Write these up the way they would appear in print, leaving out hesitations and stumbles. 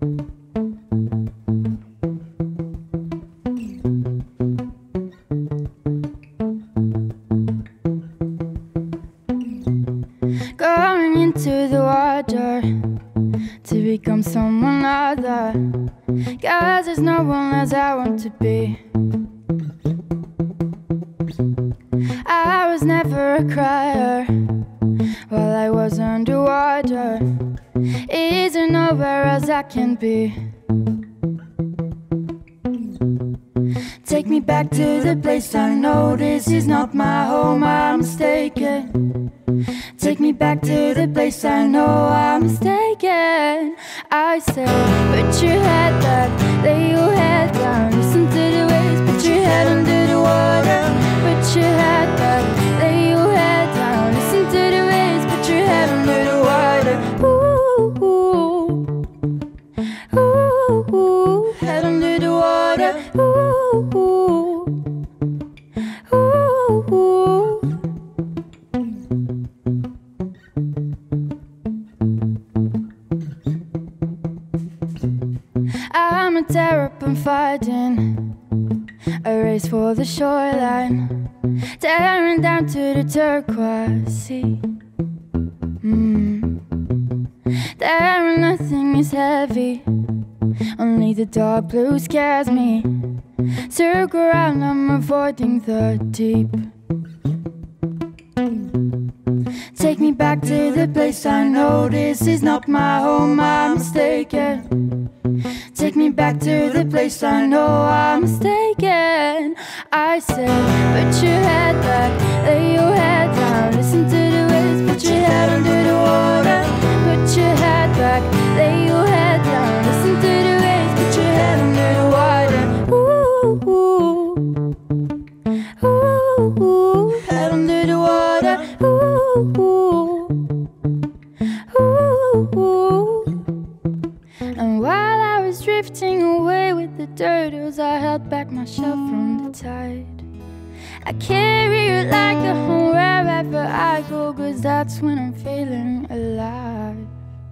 Going into the water to become someone other, 'cause there's no one else I want to be. I was never a crier while I was underwater. Is there nowhere else I can be? Take me back to the place I know this is not my home, I'm mistaken. Take me back to the place I know I'm mistaken. I say, put your head back, lay your head down, listen to the waves, put your head under the water. Put your head back, lay your head down, listen to the waves, put your head under the water. Ooh, ooh, ooh, ooh, head under the water. Ooh, ooh, ooh, ooh. I'm a terrapin fighting a race for the shoreline, tearing down to the turquoise sea. There nothing is heavy, only the dark blue scares me. Circle around, I'm avoiding the deep. Take me back to the place I know this is not my home, I'm mistaken. Take me back to the place I know I'm mistaken. I say, put your head back, lay your head down, listen to the waves, put your head under the water. Put your head back, lay your head down, listen to the waves, put your head under the water. Ooh, ooh, ooh, ooh, head under the water. Ooh, ooh, ooh, ooh. And while I was drifting away with the turtles, I held back my shell from the tide. I carry it like a home wherever I go, 'cause that's when I'm feeling alive.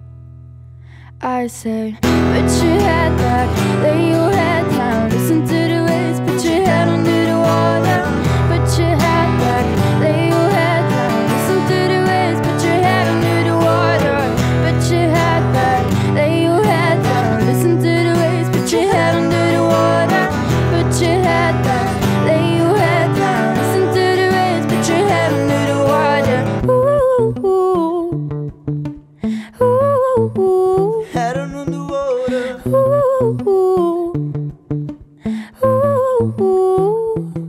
I say, put your head back, lay your head down, listen to the waves, put your head under the water. Put your head back, lay your head down, listen to the waves, put your head under the water. Put your head back, lay your head down, listen to the waves, put your head under the water. Put your head back, lay your head down, listen to the waves, put your head under the water. Ooh, ooh, ooh, Head under the water. ooh, ooh, ooh, ooh.